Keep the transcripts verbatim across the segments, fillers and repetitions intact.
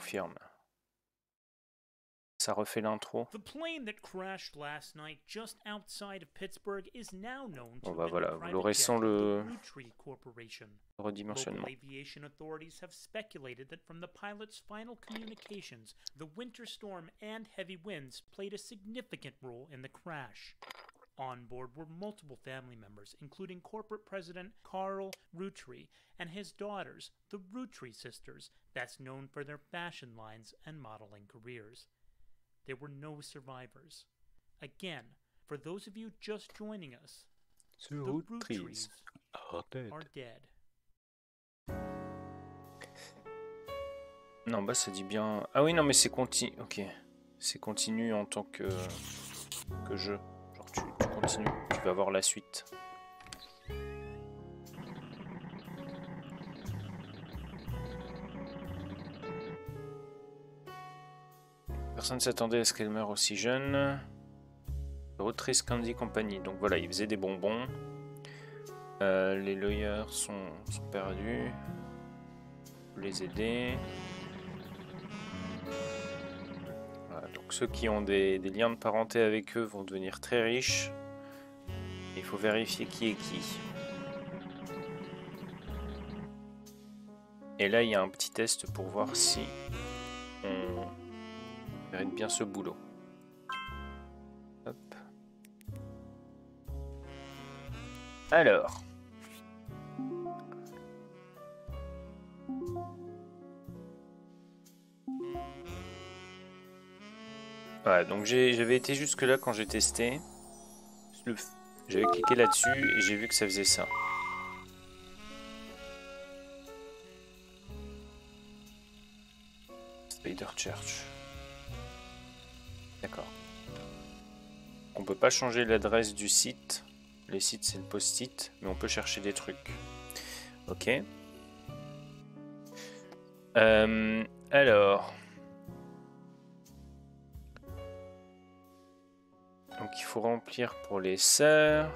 confirme. Ça refait l'intro. The plane that crashed last night just outside of Pittsburgh is now known to Bon bah have been voilà, the vous private l'aurez jet sans of le the Roottree Corporation. redimensionnement. Local aviation authorities have speculated that from the pilot's final communications, the winter storm and heavy winds played a significant role in the crash. On board were multiple family members, including corporate president Carl Roottree and his daughters, the Roottree sisters, best known for their fashion lines and modeling careers. There were no survivors. Again, for those of you just joining us, the Roottrees are dead. are dead. Non bah ça dit bien... Ah oui non mais c'est continu... Ok. C'est continu en tant que... que jeu. Genre tu, tu continues, tu vas voir la suite. Personne ne s'attendait à ce qu'elle meure aussi jeune. Roottree Candy Company. Donc voilà, ils faisaient des bonbons. Euh, les lawyers sont, sont perdus. Faut les aider. Voilà, donc ceux qui ont des, des liens de parenté avec eux vont devenir très riches. Il faut vérifier qui est qui. Et là, il y a un petit test pour voir si on mérite bien ce boulot. Hop. Alors. Ouais, donc j'avais été jusque là quand j'ai testé. J'avais cliqué là-dessus et j'ai vu que ça faisait ça. Spider Church. D'accord. On peut pas changer l'adresse du site. Les sites c'est le post-it, mais on peut chercher des trucs. Ok. Euh, alors. Donc il faut remplir pour les sœurs.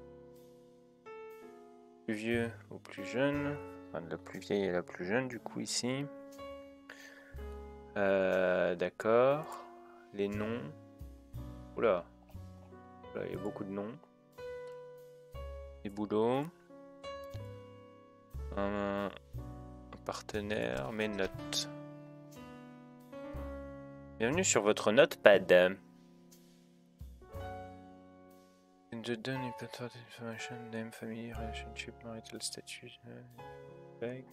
Plus vieux ou plus jeune. Enfin de la plus vieille et la plus jeune du coup ici. Euh, D'accord. Les noms. Oula. Là, il y a beaucoup de noms. Les boulots. Un, un partenaire. Mes notes. Bienvenue sur votre notepad. The done information, name, family, relationship, marital status, back.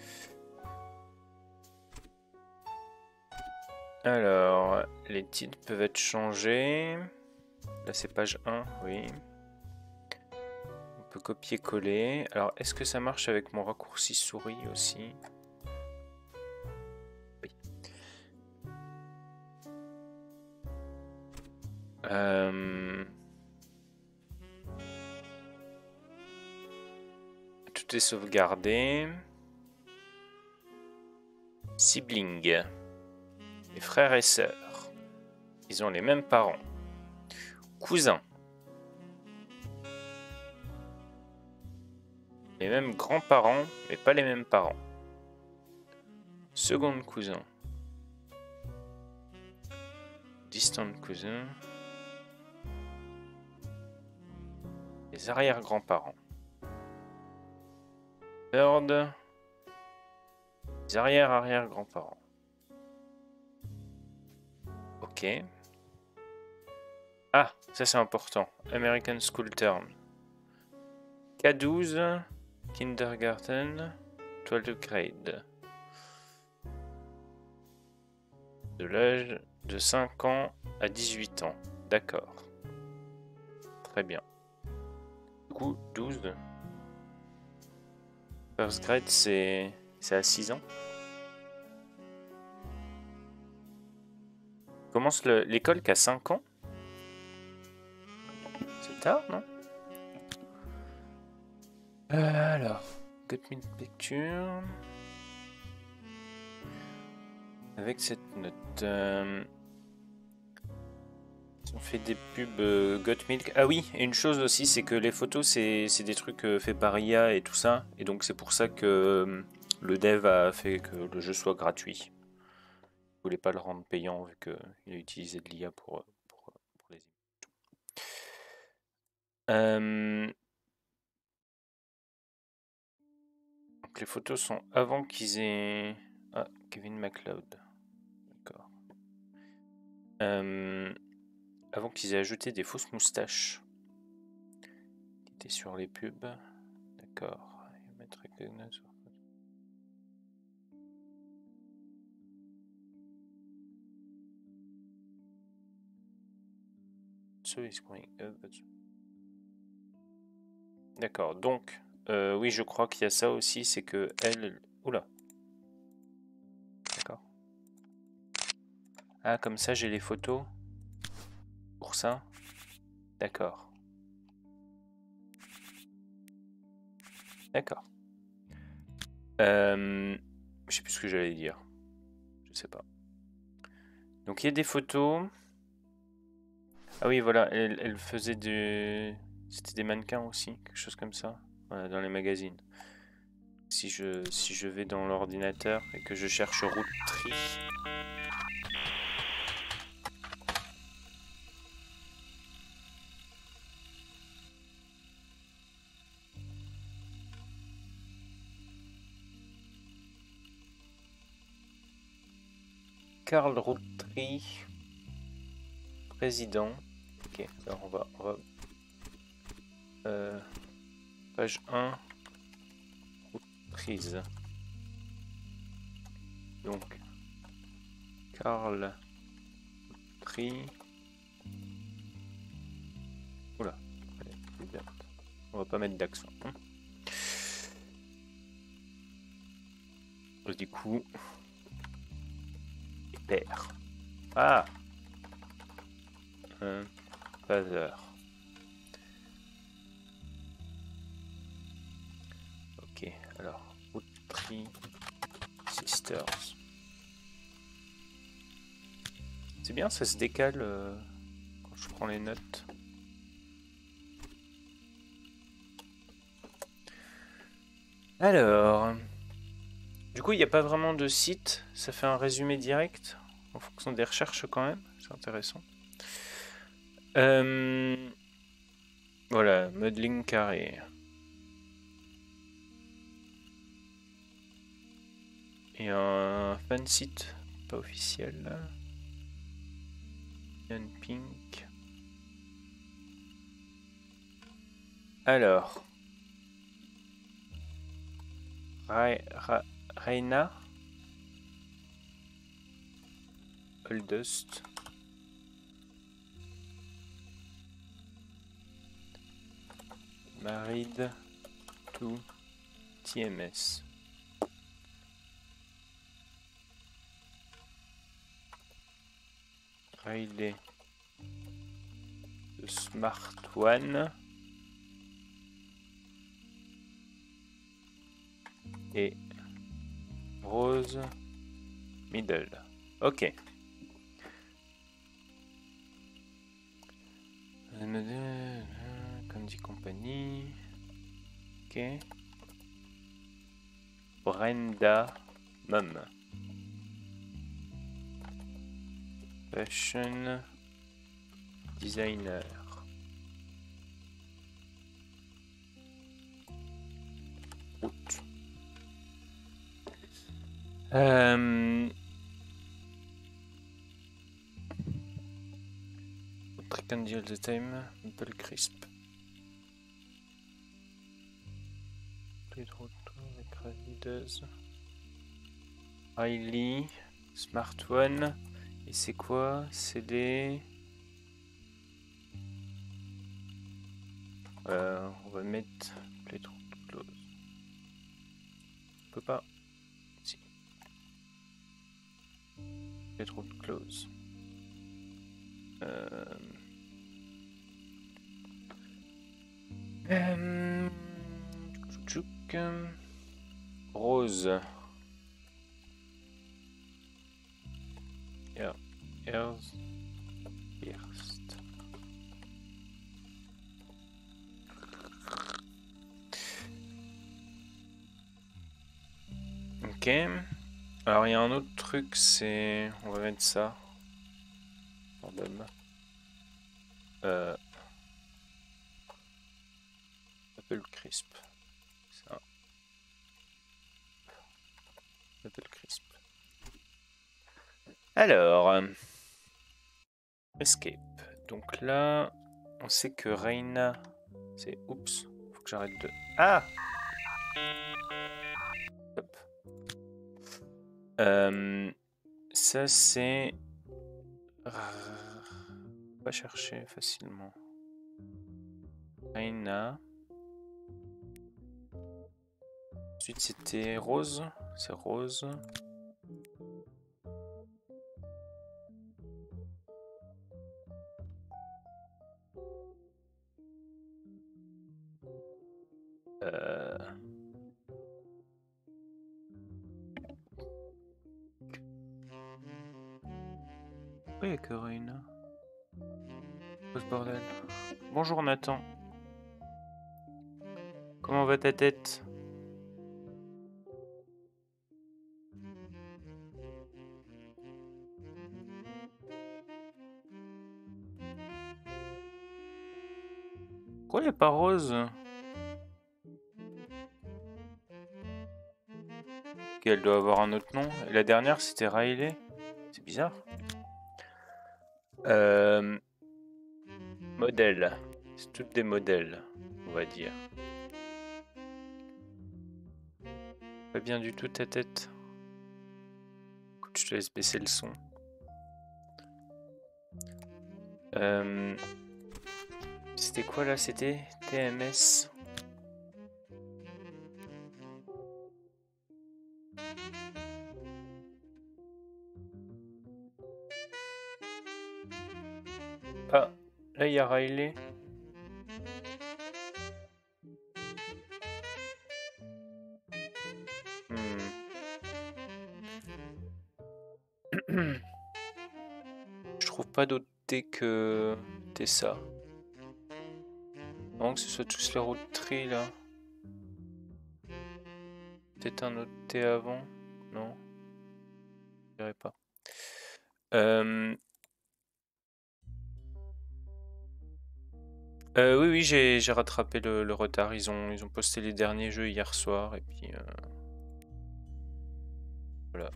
Alors, les titres peuvent être changés. Là, c'est page un, oui. On peut copier-coller. Alors, est-ce que ça marche avec mon raccourci souris aussi? Oui. Euh... Tout est sauvegardé. Siblings. Les frères et sœurs. Ils ont les mêmes parents. Cousins. Les mêmes grands-parents, mais pas les mêmes parents. Second cousin. Distant cousin. Les arrière-grands-parents. Third. Les arrière-arrière-grands-parents. Ok. Ah, ça c'est important. American School Term. K douze, Kindergarten, twelfth grade. De l'âge de cinq ans à dix-huit ans. D'accord. Très bien. Du coup, douze. First grade, c'est à six ans. Commence l'école qu'à cinq ans. C'est tard, non? euh, Alors, Got Me Picture. Avec cette note. Euh, on fait des pubs euh, Got Milk. Ah oui, et une chose aussi, c'est que les photos, c'est des trucs euh, faits par I A et tout ça. Et donc c'est pour ça que euh, le dev a fait que le jeu soit gratuit. voulais pas le rendre payant vu qu'il a utilisé de l'I A pour, pour, pour les images. Euh, donc les photos sont avant qu'ils aient... Ah, Kevin MacLeod. D'accord. Euh, avant qu'ils aient ajouté des fausses moustaches qui étaient sur les pubs. D'accord. D'accord, donc, euh, oui, je crois qu'il y a ça aussi, c'est que elle... Oula. D'accord. Ah, comme ça, j'ai les photos. Pour ça. D'accord. D'accord. Euh, je sais plus ce que j'allais dire. Je sais pas. Donc, il y a des photos. Ah oui, voilà, elle, elle faisait du... C'était des mannequins aussi, quelque chose comme ça. Voilà, dans les magazines. Si je, si je vais dans l'ordinateur et que je cherche route tri... Karl Routry, président. Ok, alors on va... On va euh, page un, Routries. Donc, Karl Routry. Oula, on va pas mettre d'accent. Hein. Du coup, père. Ah, un buzzer. Ok, alors, Routry Sisters. C'est bien, ça se décale euh, quand je prends les notes. Alors, du coup, il n'y a pas vraiment de site, ça fait un résumé direct en fonction des recherches quand même, c'est intéressant. Euh, voilà, modeling carré. Et un fan site, pas officiel. Young Pink. Alors. Ra Ra Raina. Oldest. Married to T M S. Riley. The Smart One. Et Rose Middle. Ok. Candy Company. Ok. Brenda Mum. Fashion designer. Route. Euh... Candy all the time. Apple crisp. Play de retour avec Ravideuse. Riley. Smart One. Et c'est quoi? C'est des... Euh, on va mettre Play de close. On peut pas. Si. Play de close. Euh... Euh... Tchouk, tchouk. Rose. Yeah. Earth. First. Ok. Alors il y a un autre truc, c'est... On va mettre ça. Random. Euh... Apple Crisp. Ça. Apple Crisp. Alors... euh, Escape. Donc là, on sait que Reina... C'est... Oups. Faut que j'arrête de... Ah! Hop. Euh... Ça c'est... On va chercher facilement. Reina. Ensuite c'était Rose. C'est Rose. Euh... Pourquoi il n'y a que Reina? Oh, ce bordel. Bonjour Nathan. Comment va ta tête? Pourquoi il n'y a pas Rose? Ok, elle doit avoir un autre nom. Et la dernière c'était Riley. C'est bizarre. Euh... Modèle. C'est toutes des modèles, on va dire. Pas bien du tout ta tête. Écoute, je te laisse baisser le son. Euh... C'était quoi là? C'était T M S. Ah, là il y a Riley. Hmm. Je trouve pas d'autre T que Tessa. Non, que ce soit tous les road tree là. Peut-être un autre T avant. Non, je dirais pas. Euh... Euh, oui, oui, j'ai j'ai rattrapé le, le retard. Ils ont, ils ont posté les derniers jeux hier soir et puis euh, voilà.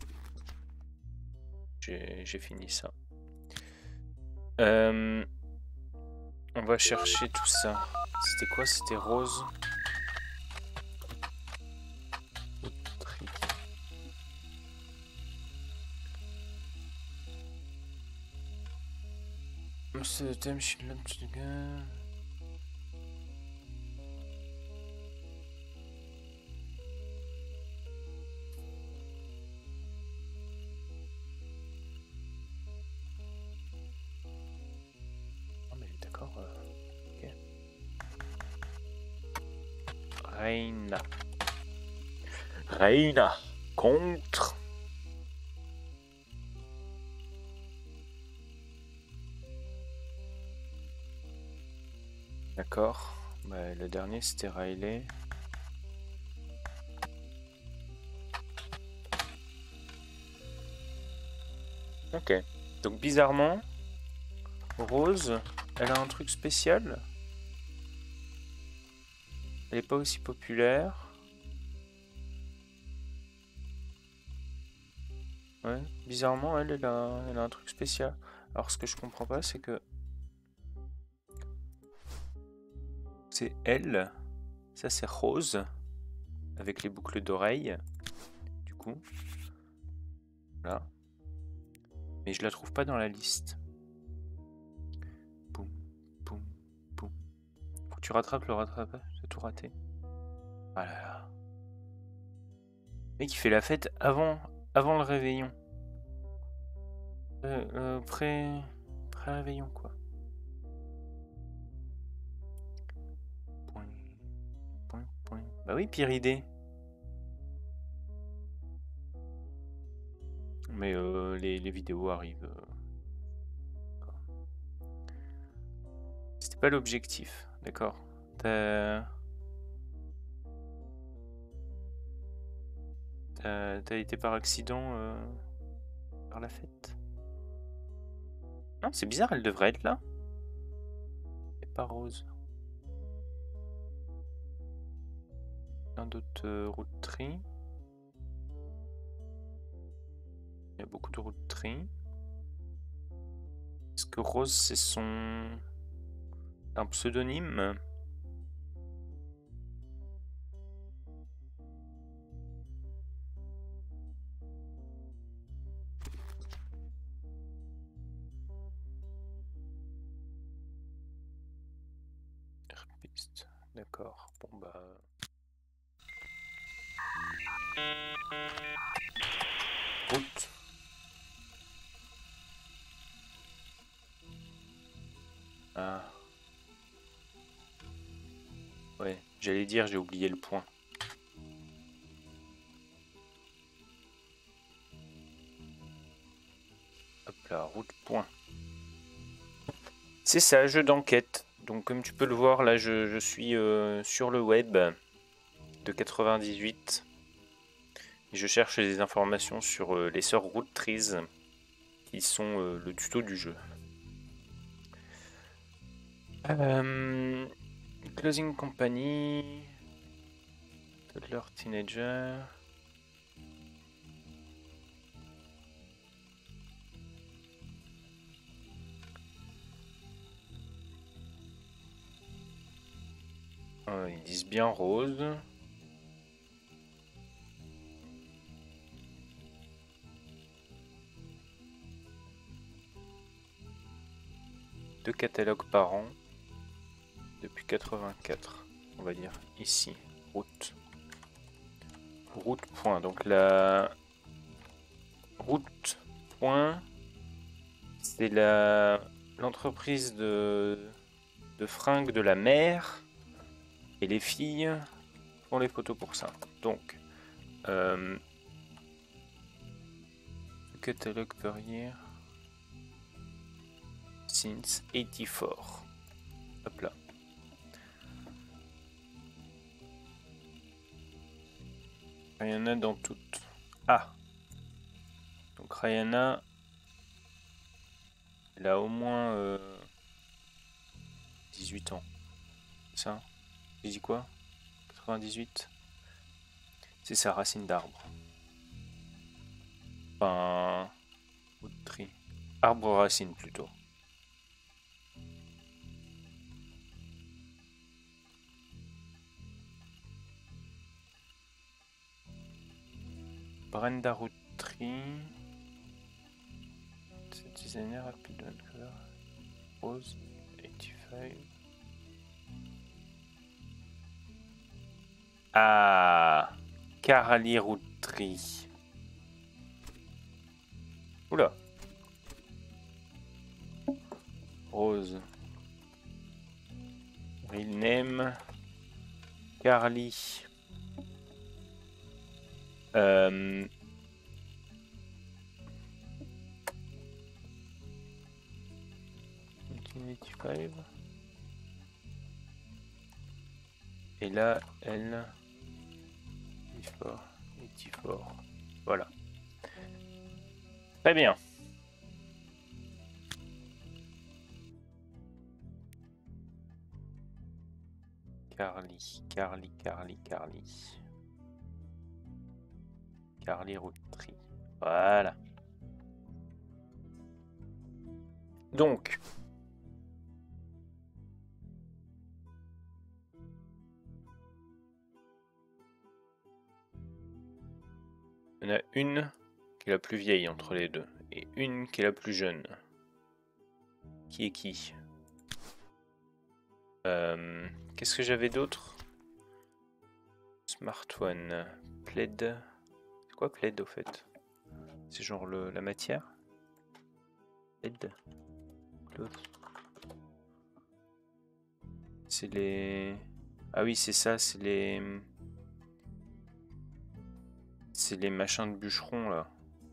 J'ai fini ça. Euh, on va chercher tout ça. C'était quoi? C'était Rose. C'est le thème, je d'accord. Euh, okay. Reina. Reina contre. D'accord. Bah, le dernier c'était Riley. Ok. Donc bizarrement, Rose, elle a un truc spécial. Elle n'est pas aussi populaire. Ouais, bizarrement, elle, elle, a, elle a un truc spécial. Alors ce que je comprends pas, c'est que c'est elle. Ça c'est Rose avec les boucles d'oreilles. Du coup, voilà. Mais je la trouve pas dans la liste. Boum, boum, boum. Faut que tu rattrapes le rattrapage. J'ai tout raté. Ah là là. Le mec, il fait la fête avant, avant le réveillon. Euh, euh, pré... Pré-réveillon, quoi. Point, point, point. Bah oui, Pyridée. Mais euh, les, les vidéos arrivent. Euh... C'était pas l'objectif, d'accord. T'as T'as t'as été par accident euh, par la fête? Non, c'est bizarre, elle devrait être là. Et pas Rose. Plein d'autres euh, routes tri. Il y a beaucoup de routes tri. Est-ce que Rose c'est son un pseudonyme? Piste. D'accord. Bon bah. Route. Ah. Ouais, j'allais dire, j'ai oublié le point. Hop là, route point. C'est ça, jeu d'enquête. Donc comme tu peux le voir, là je, je suis euh, sur le web de quatre-vingt-dix-huit. Et je cherche des informations sur euh, les sœurs Root Trees, qui sont euh, le tuto du jeu. Euh, Closing Company, Toddler Teenager. Euh, ils disent bien Rose. Deux catalogues par an depuis quatre-vingt-quatre, on va dire ici. Route. Route point. Donc la route point, c'est la l'entreprise de de fringues de la mère et les filles font les photos pour ça. Donc euh, catalogue per year since eighty-four. Hop là. Rihanna dans toutes. Ah. Donc Rihanna, elle a au moins euh, dix-huit ans. C'est ça? J'ai dit quoi? quatre-vingt-dix-huit. C'est sa racine d'arbre. Enfin, tri. Arbre racine plutôt. Brenda Routry. C'est designer rapide Vancouver. Rose eighty-five. Ah, Carly Routry. Oula. Rose. Real name. Carly. Euh... eighty-five. Et là, elle... eighty-four. Voilà. Très bien. Carly, Carly, Carly, Carly. Carly Routry. Voilà. Donc. Il y en a une qui est la plus vieille entre les deux. Et une qui est la plus jeune. Qui est qui? euh, Qu'est-ce que j'avais d'autre? Smart One. Plaid. C'est quoi plaid au fait? C'est genre le, la matière? Plaid. C'est les... Ah oui, c'est ça, c'est les... C'est les machins de bûcheron là.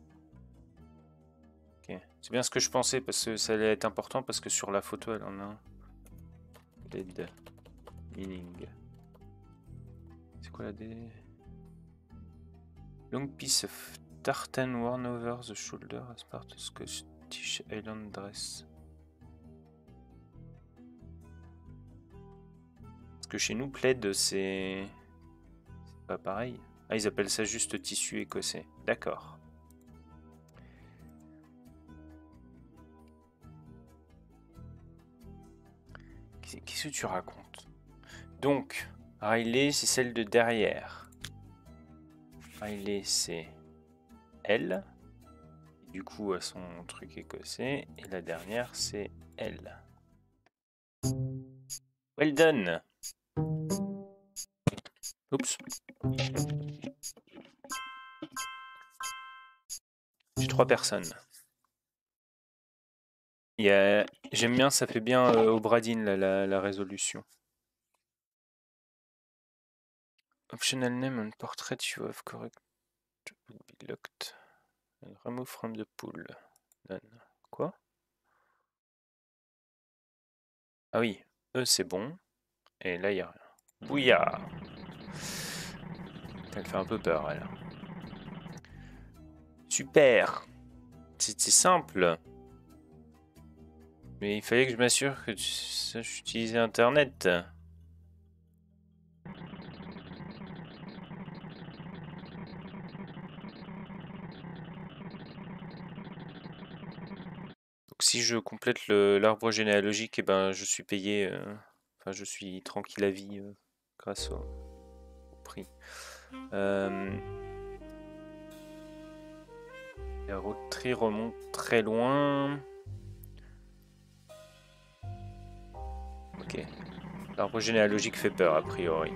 Ok. C'est bien ce que je pensais parce que ça allait être important parce que sur la photo elle en a un. Plaid. Meaning. C'est quoi la D? Long piece of tartan worn over the shoulder as part of Scottish Highland dress. Parce que chez nous, plaid, c'est pas pareil. Ah, ils appellent ça juste tissu écossais. D'accord. Qu'est-ce que tu racontes? Donc, Riley, c'est celle de derrière. Riley, c'est elle. Du coup, à son truc écossais. Et la dernière, c'est elle. Well done. Oups. J'ai trois personnes. A... J'aime bien, ça fait bien euh, au Bradin la, la, la résolution. Optional name and portrait you have correct would be locked and remove from the pool. None. Quoi? Ah oui, eux c'est bon. Et là il n'y a rien. Bouillard. Elle fait un peu peur elle. Super. C'était simple. Mais il fallait que je m'assure que tu saches utiliser internet. Donc si je complète l'arbre généalogique, et eh ben je suis payé, euh, enfin je suis tranquille à vie euh, grâce au, au prix. Euh, la roterie remonte très loin. Ok. L'arbre généalogique fait peur a priori.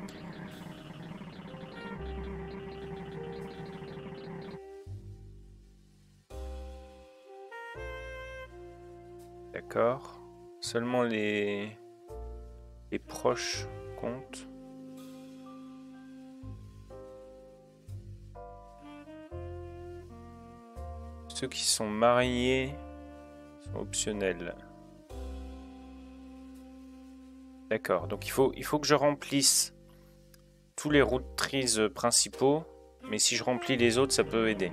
D'accord. Seulement les... les proches comptent. Ceux qui sont mariés sont optionnels. D'accord. Donc il faut, il faut que je remplisse tous les route trees principaux. Mais si je remplis les autres, ça peut aider.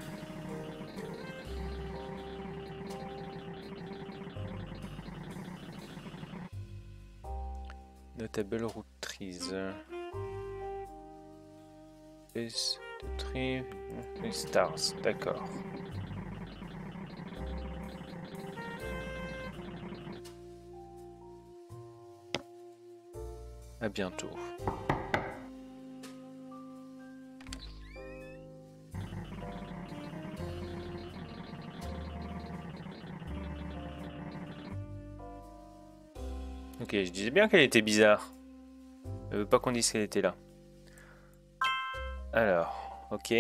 Notable route trees. Face the tree, les stars, d'accord. À bientôt. Ok, je disais bien qu'elle était bizarre. Elle veut pas qu'on dise qu'elle était là. Alors, ok.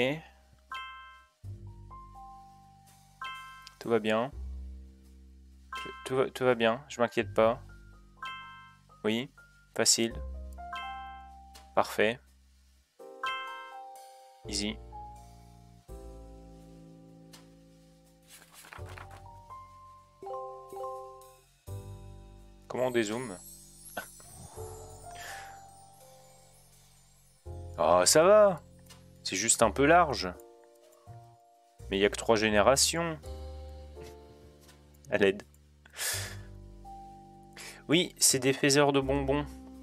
Tout va bien. Tout va, tout va bien, je m'inquiète pas. Oui, facile. Parfait. Easy. Comment on dézoome? Oh, ça va. C'est juste un peu large. Mais il n'y a que trois générations. À l'aide. Oui, c'est des faiseurs de bonbons.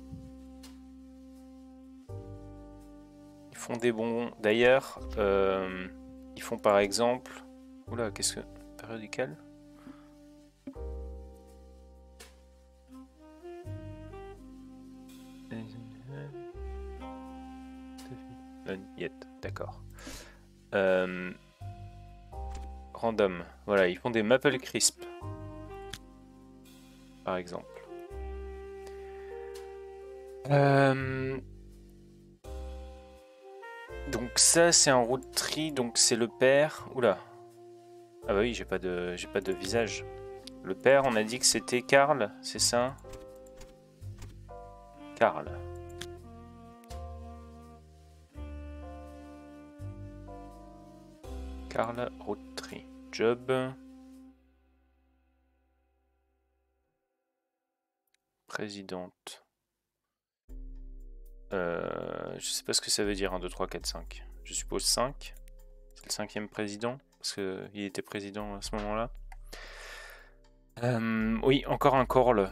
Ils font des bonbons. D'ailleurs, euh, ils font par exemple... Oula, qu'est-ce que... Périodical? Yet, d'accord. Euh, random. Voilà, ils font des Maple Crisp. Par exemple. Euh, donc ça, c'est un road tree, donc c'est le père. Oula. Ah bah oui, j'ai pas de, j'ai pas de visage. Le père, on a dit que c'était Karl, c'est ça? Karl. Karl Roottree. Job. Présidente. Euh, je sais pas ce que ça veut dire, un, deux, trois, quatre, cinq. Je suppose cinq. C'est le cinquième président, parce qu'il était président à ce moment-là. Euh, oui, encore un Corle.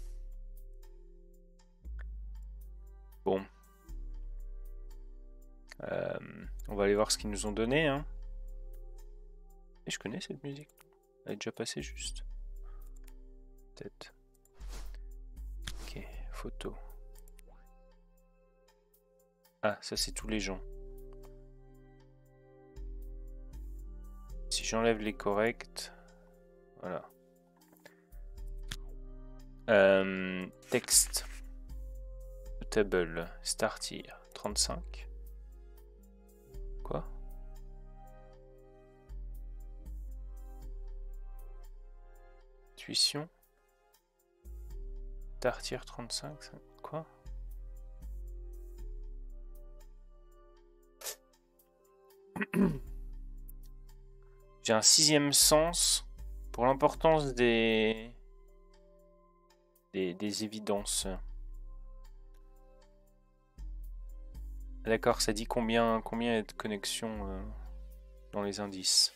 Bon. Euh, on va aller voir ce qu'ils nous ont donné. Hein. Et je connais cette musique. Elle est déjà passée juste. Peut-être. Ok, photo. Ah, ça c'est tous les gens. Si j'enlève les corrects, voilà. Euh, texte. Table. Start here. trente-cinq. Quoi? Intuition. Start here trente-cinq. Quoi? J'ai un sixième sens pour l'importance des... des des évidences. D'accord, ça dit combien combien il y a de connexions euh, dans les indices.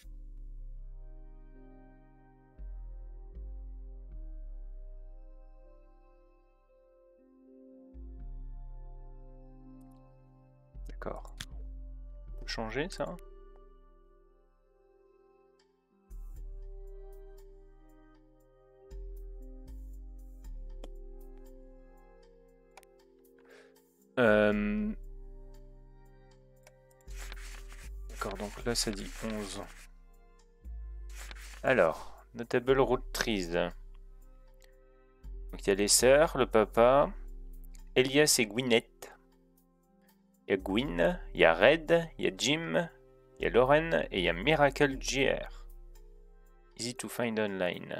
D'accord. On peut changer ça? Euh... D'accord, donc là ça dit onze. Alors, Notable Road Trees. Donc il y a les sœurs, le papa, Elias et Gwyneth. Il y a Gwyn, il y a Red, il y a Jim, il y a Lauren et il y a Miracle J R. Easy to find online.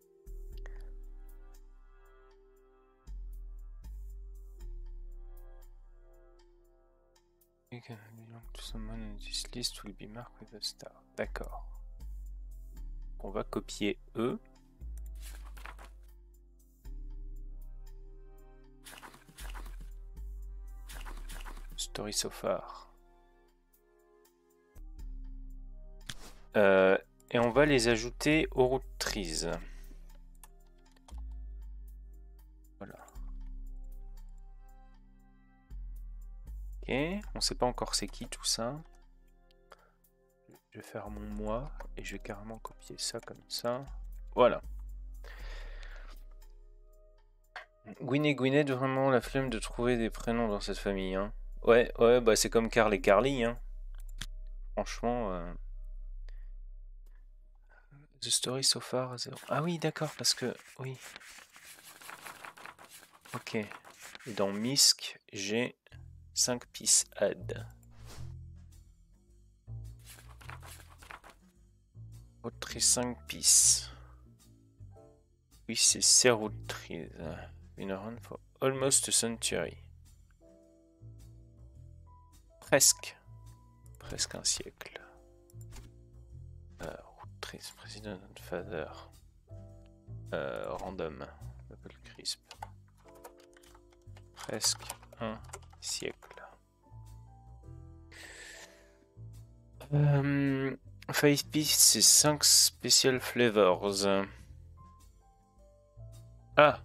You can belong to someone in this list will be marked with a star. D'accord. On va copier eux. Story so far. Euh, et on va les ajouter au route trees. Voilà. Ok, on sait pas encore c'est qui tout ça. Je vais faire mon moi et je vais carrément copier ça comme ça. Voilà. Gwyn et Gwyneth, vraiment la flemme de trouver des prénoms dans cette famille. Hein. Ouais, ouais, bah c'est comme Carl et Carly. Hein. Franchement. Euh... The story so far. Zero. Ah oui, d'accord, parce que. Oui. Ok. Et dans Misk, j'ai cinq pistes add. Autre cinq pistes. Oui, c'est Serwood Trees. Been around for almost a century. Presque. Presque un siècle. Euh, Root Trees, President and Father. Euh, random. Apple Crisp. Presque un siècle. Euh, Five Piece, c'est cinq special flavors. Ah!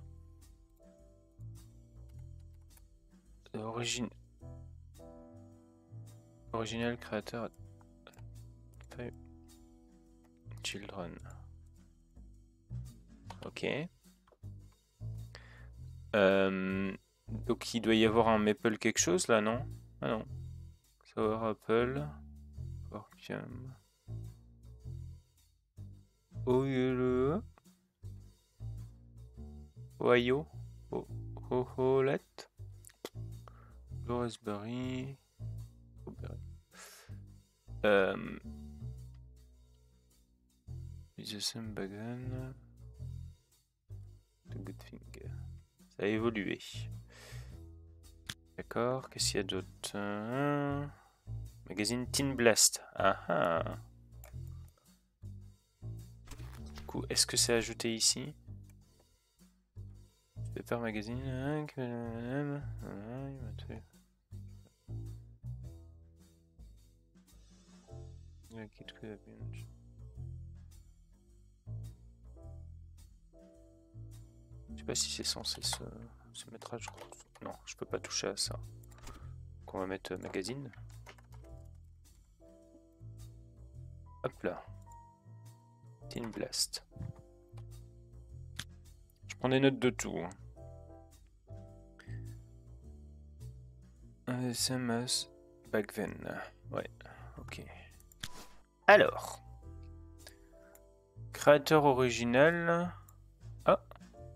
Origine. Original créateur. Children. Ok. Euh, donc il doit y avoir un maple quelque chose là, non? Ah non. Sour apple. Orchium. Ohio. Ohio. Oholette. Raspberry. Euh. The same bagan. The good thing. Ça a évolué. D'accord, qu'est-ce qu'il y a d'autre? euh... Magazine Teen Blast. Ah ah. Du coup, est-ce que c'est ajouté ici? Paper Magazine. Yeah, kid could have been- Je sais pas si c'est censé se, se mettre à jour. Non, je peux pas toucher à ça. Donc on va mettre euh, magazine. Hop là. Teen Blast. Je prends des notes de tout. hein. S M S back then. Ouais, ok. Alors. Créateur original. Ah.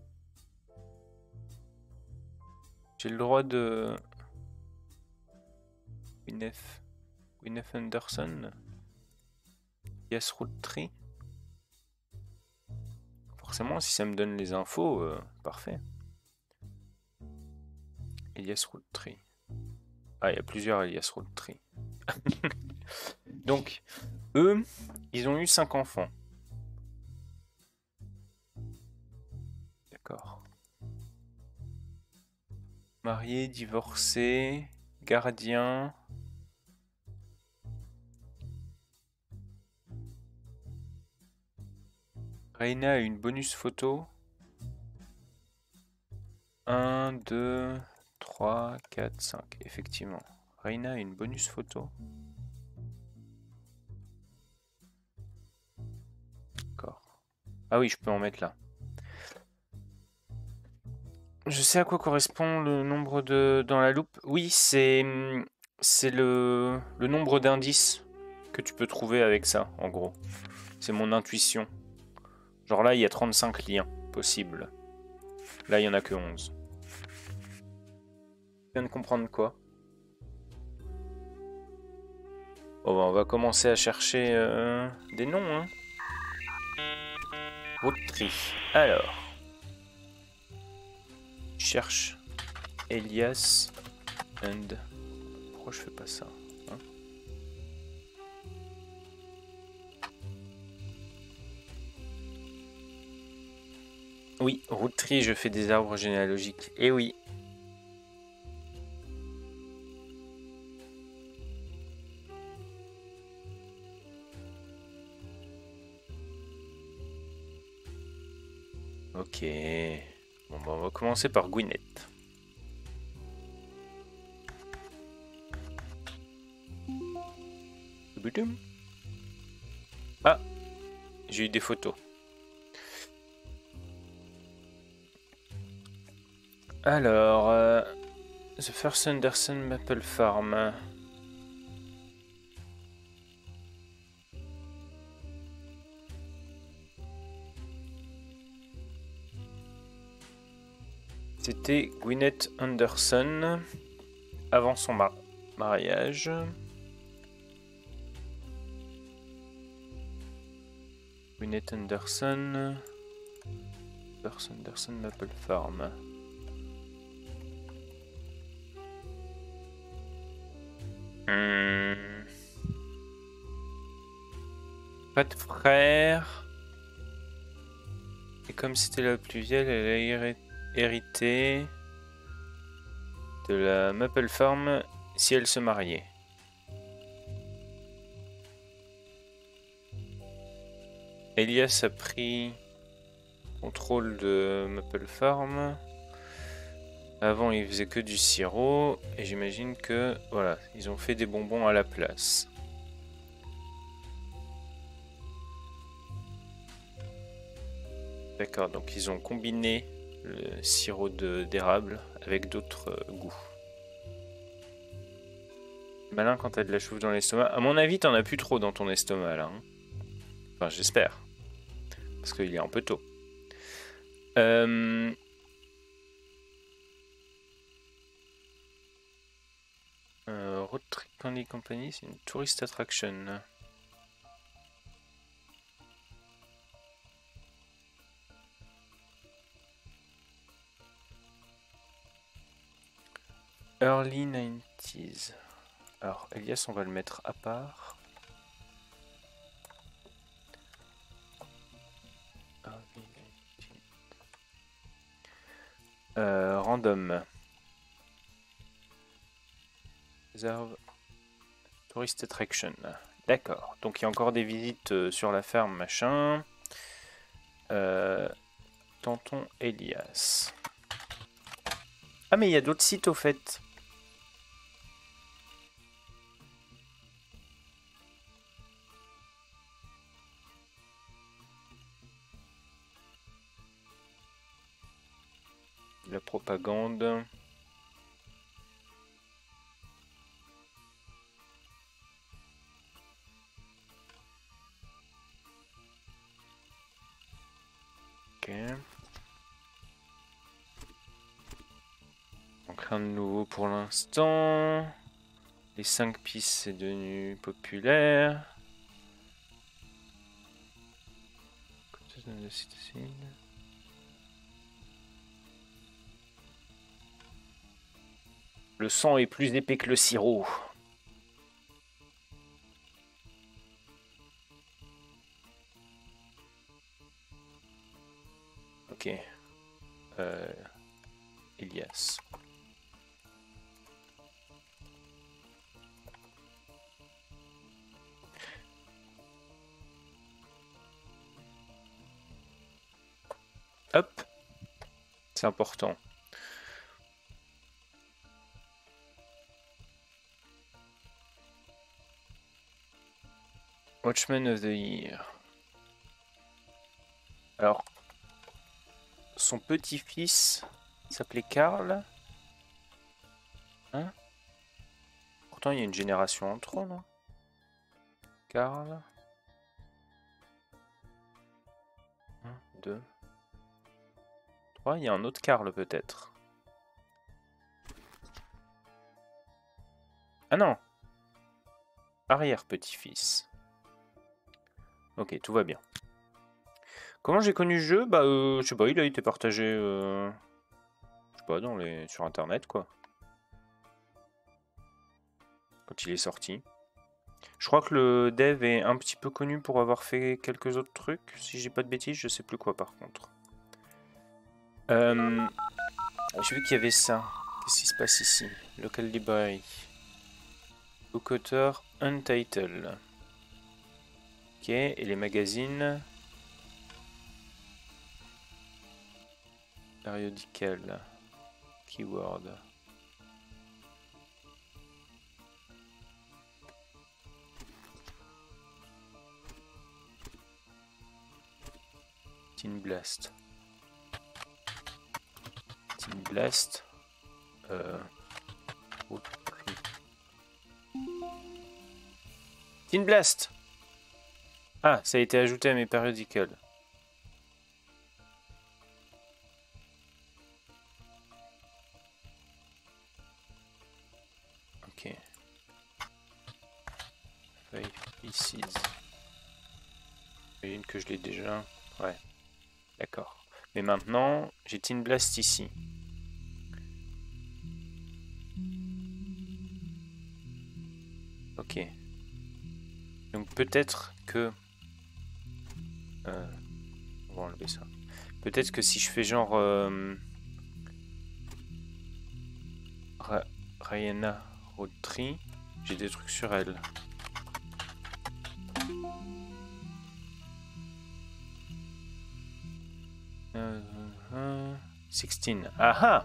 J'ai le droit de... Gwyneth... Gwyneth Anderson. Yes Root Tree. Forcément, si ça me donne les infos, euh, parfait. Elias Roottree. Ah, il y a plusieurs Elias Roottree. Donc, eux, ils ont eu cinq enfants. D'accord. Marié, divorcé, gardien. Reina a une bonus photo. un, deux, trois, quatre, cinq. Effectivement. Reina a une bonus photo. D'accord. Ah oui, je peux en mettre là. Je sais à quoi correspond le nombre de dans la loupe. Oui, c'est c'est le, le nombre d'indices que tu peux trouver avec ça, en gros. C'est mon intuition. Genre là, il y a trente-cinq liens possibles. Là, il n'y en a que onze. Tu viens de comprendre quoi? Bon, bah, on va commencer à chercher euh, des noms. Hein. Roottree. Alors. Je cherche Elias and... Pourquoi je fais pas ça hein? Oui, Roottree, je fais des arbres généalogiques. Eh oui. Ok. Bon, bah, on va commencer par Gwyneth. Ah, j'ai eu des photos. Alors, euh, The First Anderson Maple Farm. C'était Gwyneth Anderson avant son mar mariage. Gwyneth Anderson. First Anderson Maple Farm. Hmm. Pas de frère. Et comme c'était la plus vieille, elle a hérité de la Maple Farm si elle se mariait. Elias a pris contrôle de Maple Farm. Avant, il faisait que du sirop. Et j'imagine que, voilà, ils ont fait des bonbons à la place. D'accord, donc ils ont combiné le sirop d'érable avec d'autres euh, goûts. Malin quand t'as de la chouffe dans l'estomac. À mon avis, t'en as plus trop dans ton estomac là. Hein. Enfin, j'espère. Parce qu'il est un peu tôt. Euh... Euh, Roottree Candy Company, c'est une tourist attraction. Early nineties. Alors, Elias, on va le mettre à part. Euh, random. Réserve. Tourist attraction. D'accord. Donc il y a encore des visites euh, sur la ferme, machin. Euh, Tonton Elias. Ah mais il y a d'autres sites au fait. La propagande. Ok. Donc rien de nouveau pour l'instant. Les cinq pistes c'est devenu populaire. Le sang est plus épais que le sirop. Ok. Euh, Elias. Hop. C'est important. Watchman of the Year. Alors, son petit-fils s'appelait Karl. Hein? Pourtant, il y a une génération entre eux, non? Karl. un, deux, trois. Il y a un autre Karl, peut-être. Ah non! Arrière-petit-fils. Ok, tout va bien. Comment j'ai connu le jeu? Bah, euh, je sais pas, il a été partagé... Euh, je sais pas, dans les, sur Internet, quoi. Quand il est sorti. Je crois que le dev est un petit peu connu pour avoir fait quelques autres trucs. Si j'ai pas de bêtises, je sais plus quoi, par contre. Euh, j'ai vu qu'il y avait ça. Qu'est-ce qui se passe ici? Local Library. Book Author Untitled. Ok, et les magazines. Periodical. Keyword. Teen Blast. Teen Blast. Euh... Teen Blast. Ah, ça a été ajouté à mes periodicals. Ok. Five pieces. J'imagine que je l'ai déjà. Ouais. D'accord. Mais maintenant, j'ai Teen Blast ici. Ok. Donc peut-être que... Euh, on va enlever ça. Peut-être que si je fais genre... Euh, Ra Rayana Roadtree, j'ai des trucs sur elle. Euh, euh, seize. Ah ah!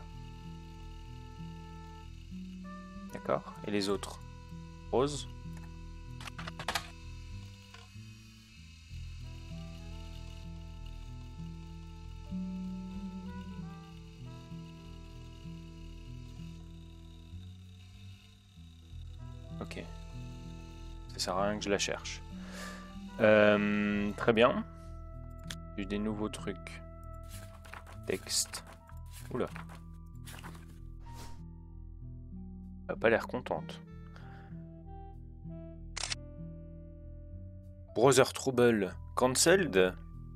D'accord. Et les autres? Rose. Ok. Ça sert à rien que je la cherche. Euh, très bien. J'ai des nouveaux trucs. Texte. Oula. Elle a pas l'air contente. Browser Trouble. Cancelled.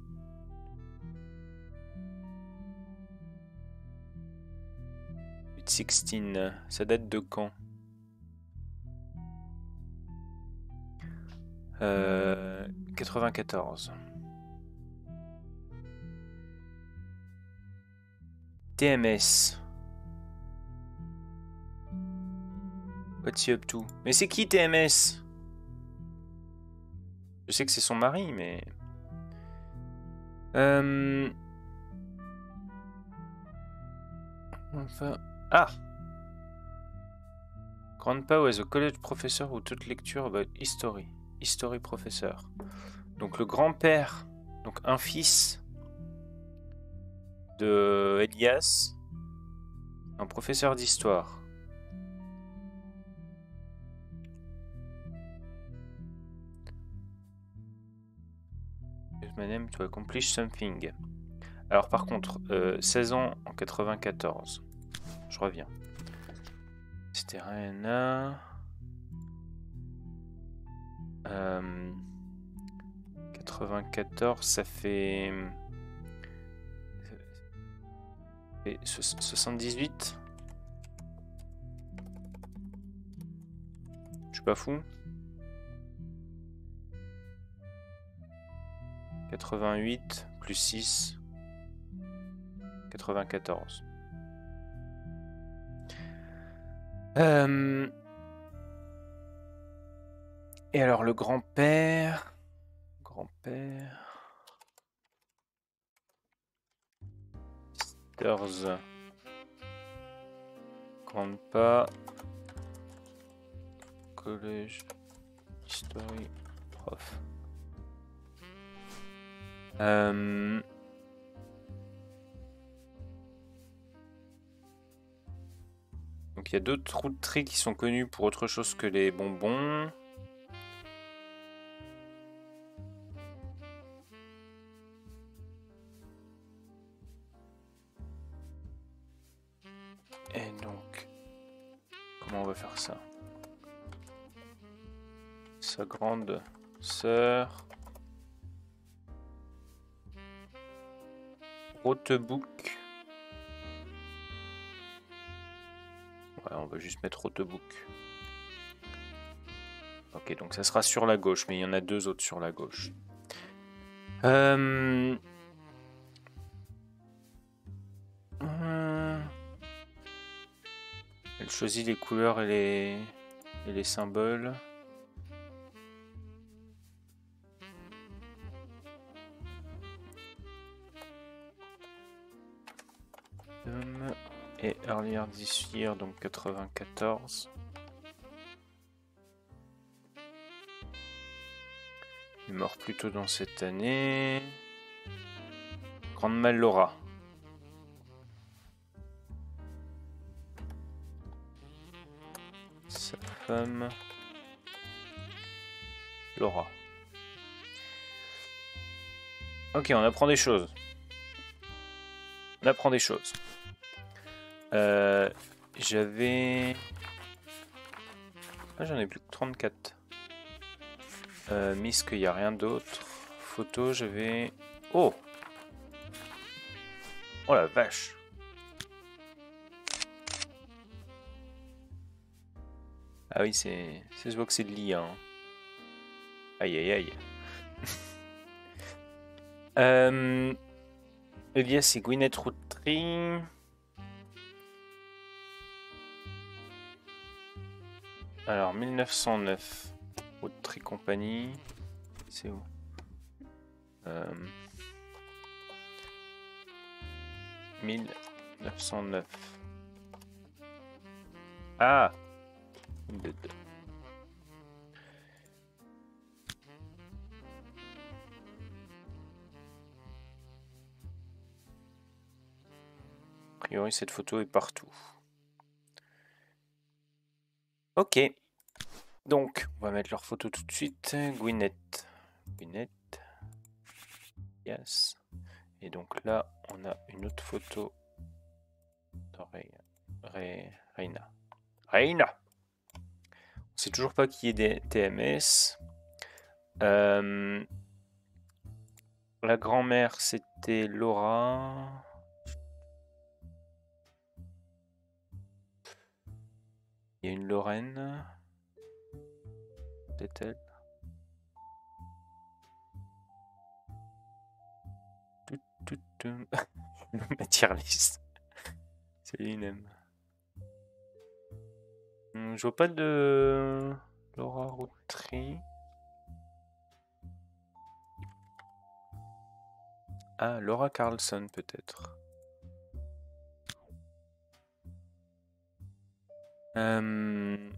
seize. Ça date de quand? Euh, quatre-vingt-quatorze. T M S. What's he up to? Mais c'est qui T M S? Je sais que c'est son mari, mais... Euh... Enfin... Ah! Grandpa was a college professor who taught lecture about history. History professor. Donc le grand-père, donc un fils de Elias, un professeur d'histoire. My name to accomplish something. Alors par contre, euh, seize ans en quatre-vingt-quatorze. Je reviens. C'était Rihanna. Euh, quatre-vingt-quatorze, ça fait... ça fait soixante-dix-huit. Je suis pas fou. quatre-vingt-huit plus six. quatre-vingt-quatorze. Euh... Et alors le grand-père... Grand-père... Sters... Grandpa... Collège... History... Prof... Euh... Donc il y a d'autres routes tri qui sont connues pour autre chose que les bonbons. Et donc, comment on va faire ça? Sa grande sœur... Routebook. Ouais, on va juste mettre Routebook. Ok, donc ça sera sur la gauche, mais il y en a deux autres sur la gauche. Euh... Elle choisit les couleurs et les, et les symboles. Et earlier this year, donc quatre-vingt-quatorze. Il est mort plus tôt dans cette année. Grande Mal Laura. Sa femme. Laura. Ok, on apprend des choses. On apprend des choses. Euh, J'avais... Ah, j'en ai plus que trente-quatre. Euh, Miss, qu'il n'y a rien d'autre. Photo, j'avais... Oh! Oh la vache! Ah oui, c'est... Ça se voit que c'est de l'I A. Hein. Aïe aïe aïe. euh... Elias et Gwyneth Routry. Alors, mille neuf cent neuf. Routry Company. C'est où? euh... mille neuf cent neuf. Ah! De, de. A priori, cette photo est partout. Ok. Donc, on va mettre leur photo tout de suite. Gwyneth. Gwyneth. Yes. Et donc là, on a une autre photo de Reina. Reina. On sait toujours pas qui est des T M S. Euh, la grand-mère, c'était Laura. Il y a une Lorraine. Peut-être elle. Tout, tout, ma tier list. Salut Inem. Je vois pas de Laura Routry. Ah, Laura Carlson peut-être. Euh...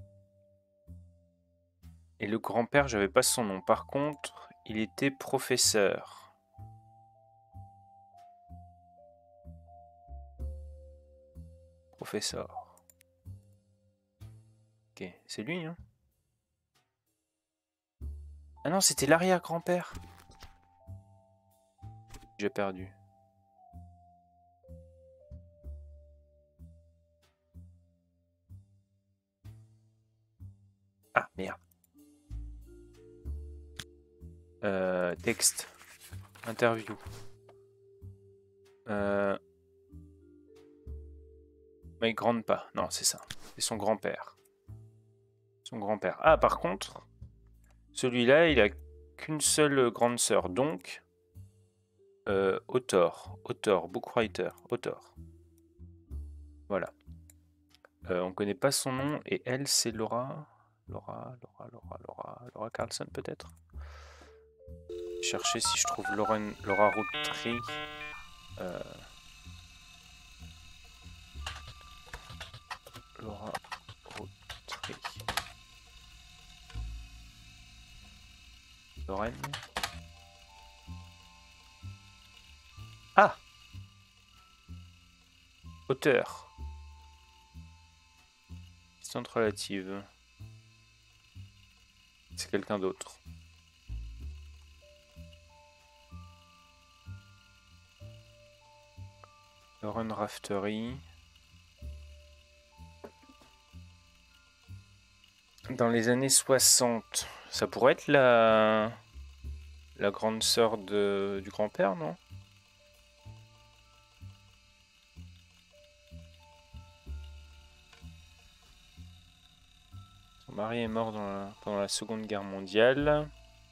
Et le grand-père, j'avais pas son nom. Par contre, il était professeur. Professeur. Ok, c'est lui, hein? Ah non, c'était l'arrière-grand-père. J'ai perdu. Ah, merde. Euh, texte. Interview. Euh... My grandpa. Non, c'est ça. C'est son grand-père. Son grand-père. Ah, par contre, celui-là, il a qu'une seule grande sœur. Donc, euh, auteur. Auteur. Bookwriter. Auteur. Voilà. Euh, on connaît pas son nom. Et elle, c'est Laura. Laura, Laura, Laura, Laura. Laura Carlson, peut-être. Chercher si je trouve Lauren, Laura Routry. Euh... Laura Routry. Lorraine. Ah! Auteur. Distance relative. C'est quelqu'un d'autre. Lauren Raftery. Dans les années soixante, ça pourrait être la, la grande sœur de... du grand-père, non? Son mari est mort dans la... pendant la Seconde Guerre mondiale.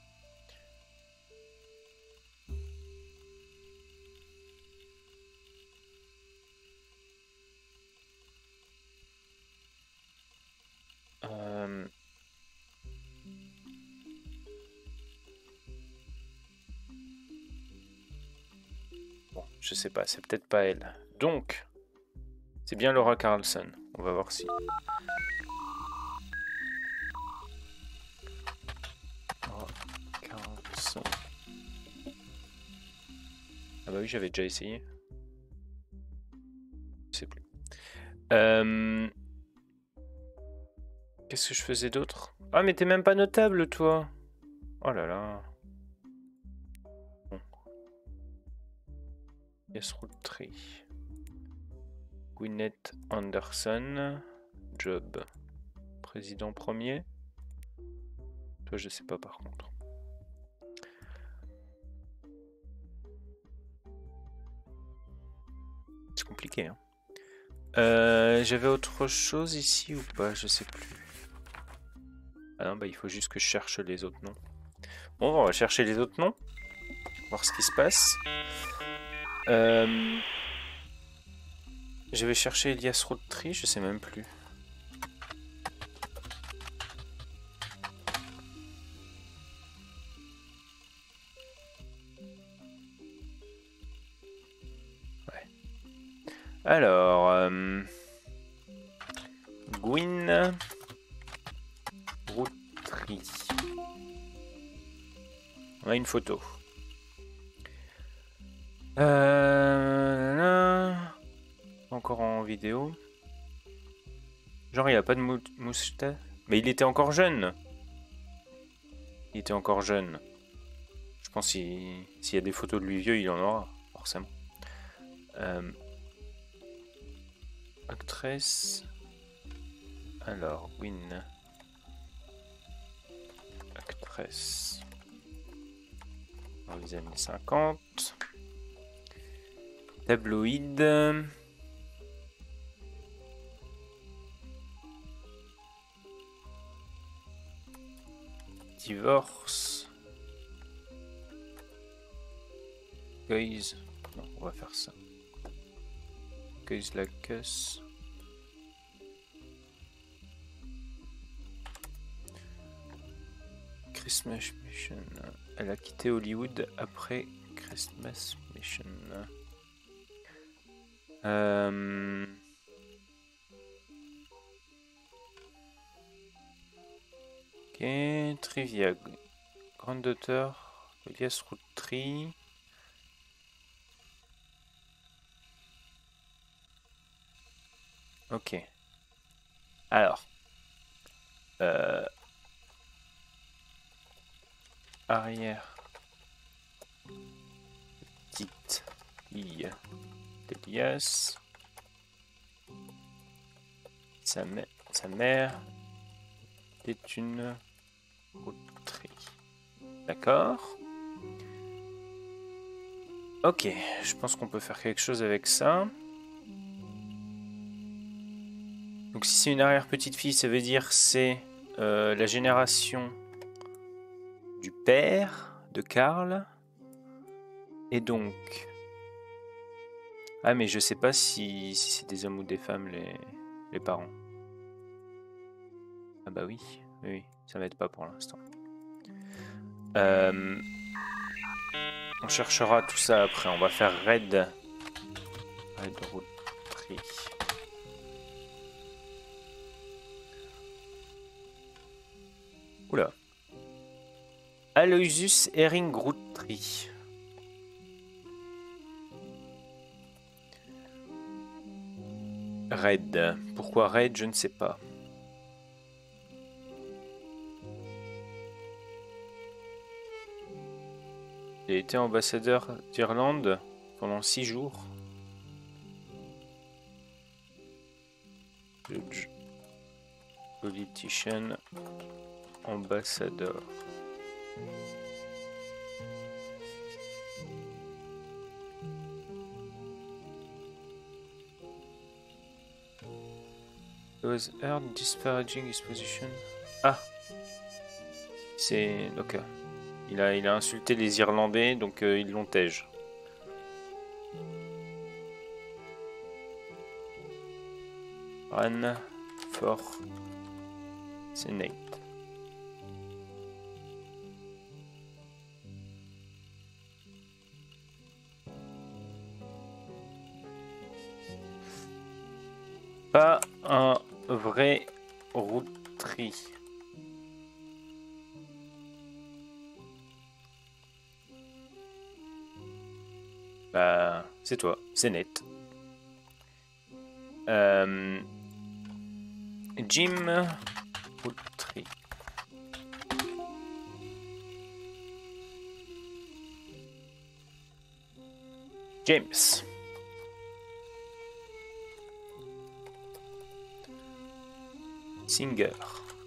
Euh... Bon, je sais pas, c'est peut-être pas elle. Donc, c'est bien Laura Carlson. On va voir si... Laura Carlson. Ah bah oui, j'avais déjà essayé. Je sais plus. Euh... Qu'est-ce que je faisais d'autre? Ah, mais t'es même pas notable, toi. Oh là là. Bon. Yes, Routry. Gwyneth Anderson. Job. Président premier. Toi, je sais pas par contre. C'est compliqué, hein. Euh, J'avais autre chose ici ou pas? Je sais plus. Ah non, bah il faut juste que je cherche les autres noms. Bon, on va chercher les autres noms. Voir ce qui se passe. Euh... Je vais chercher Elias Routry, je sais même plus. Ouais. Alors... Euh... Gwyn... Routry. On a une photo. Euh... Encore en vidéo. Genre, il a pas de mou moustache. Mais il était encore jeune. Il était encore jeune. Je pense qu'il s'il y a des photos de lui vieux, il en aura, forcément. Euh... Actrice. Alors, Win. Actrice. Dans les années cinquante. Tabloïd. Divorce. Guys. Non, on va faire ça. Guys Lacus. Christmas Mission. Elle a quitté Hollywood après Christmas Mission. Station. Euh... Ok, trivia. Grande hauteur, Goliath Route Tree. Ok. Alors. Euh... Arrière. Petite île d'Elias. Sa, mè sa mère est une route-tree. D'accord. Ok, je pense qu'on peut faire quelque chose avec ça. Donc si c'est une arrière-petite-fille, ça veut dire c'est euh, la génération du père de Karl. Et donc... Ah mais je sais pas si, si c'est des hommes ou des femmes les, les parents. Ah bah oui, oui, ça m'aide pas pour l'instant. Euh, on cherchera tout ça après, on va faire Red. Red Route Tree. Oula. Aloysius Herring Route Tree. Red. Pourquoi Red, je ne sais pas. Il a été ambassadeur d'Irlande pendant six jours. Judge, politician, ambassadeur. He was heard disparaging his position. Ah, c'est ok. Il a, il a insulté les Irlandais, donc euh, ils l'ont tège. Run for Senate. Pas un vrai route-tree. Bah, c'est toi, c'est net. Euh, Jim Route-tree. James. Singer.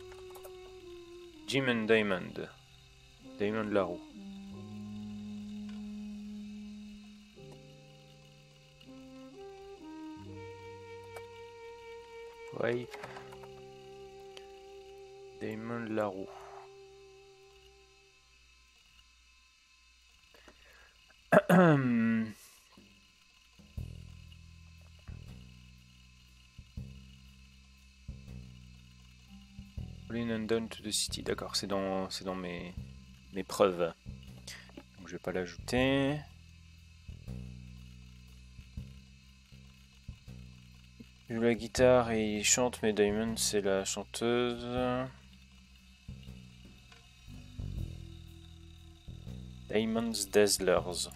Jim and Diamond. Diamond Larue. Ouais. Damon Larue. Rolling and down to the city. D'accord, c'est dans, c'est dans mes, mes preuves. Donc je vais pas l'ajouter. Il joue la guitare et il chante, mais Diamond c'est la chanteuse. Diamond's Dazzlers.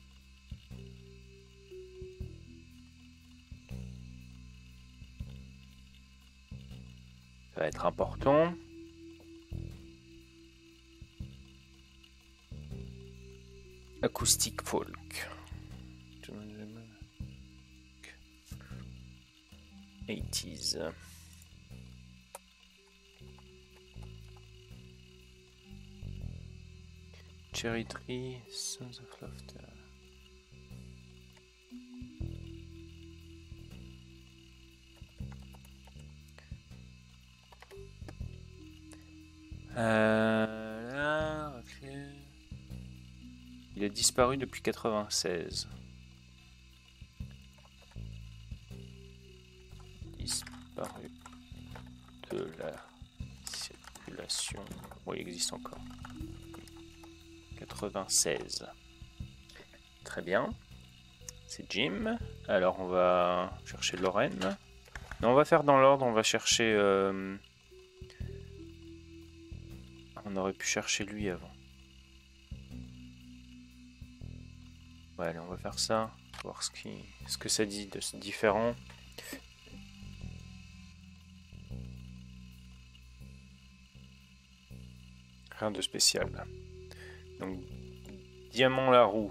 Ça va être important. Acoustic folk. eighties. Cherry Tree, Sons of Laughter. Euh, là, ok. Il a disparu depuis quatre-vingt-seize. Disparu de la circulation. Bon, il existe encore. quatre-vingt-seize. Très bien. C'est Jim. Alors on va chercher Lorraine. Non, on va faire dans l'ordre, on va chercher... Euh... On aurait pu chercher lui avant. Ouais, allez, on va faire ça. Voir ce, qui... ce que ça dit de différent. Rien de spécial. Donc, diamant la roue.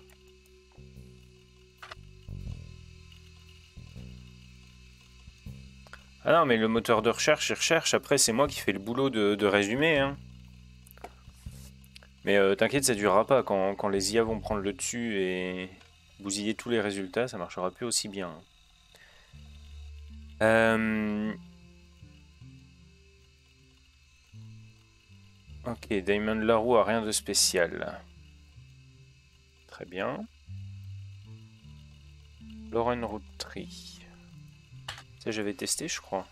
Ah non, mais le moteur de recherche, il recherche. Après, c'est moi qui fais le boulot de, de résumé. Hein. Mais euh, t'inquiète, ça durera pas. Quand, quand les I A vont prendre le dessus et bousiller tous les résultats, ça marchera plus aussi bien. Euh... Ok, Damon Larue a rien de spécial. Très bien. Lauren Routry. Ça, j'avais testé, je crois.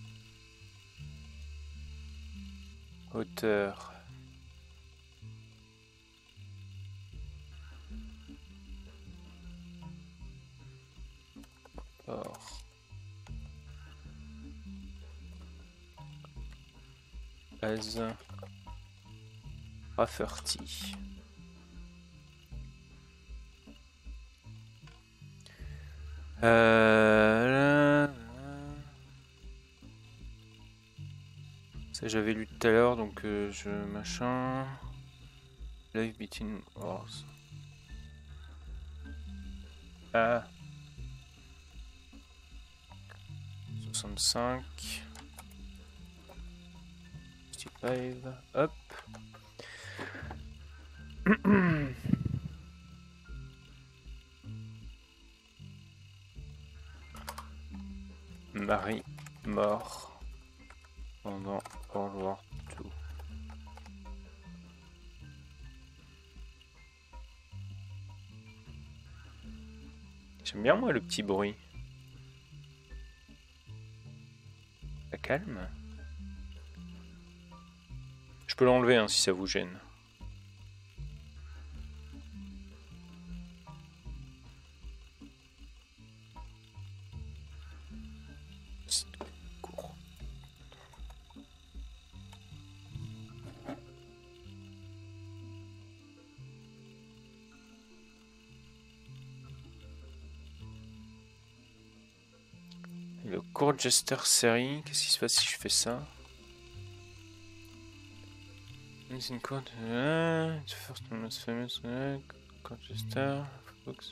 Hauteur. Or. Base. Rafferty. Euh... Ça j'avais lu tout à l'heure, donc euh, je machin. Live Between Wars. Ah. soixante-cinq. soixante-quinze. Hop. Marie mort pendant World War deux. J'aime bien moi le petit bruit. Ça calme. Je peux l'enlever hein, si ça vous gêne. Le court Jester série, qu'est-ce qui se passe si je fais ça? It's in court, uh, the first and most famous uh, court Jester, Fox.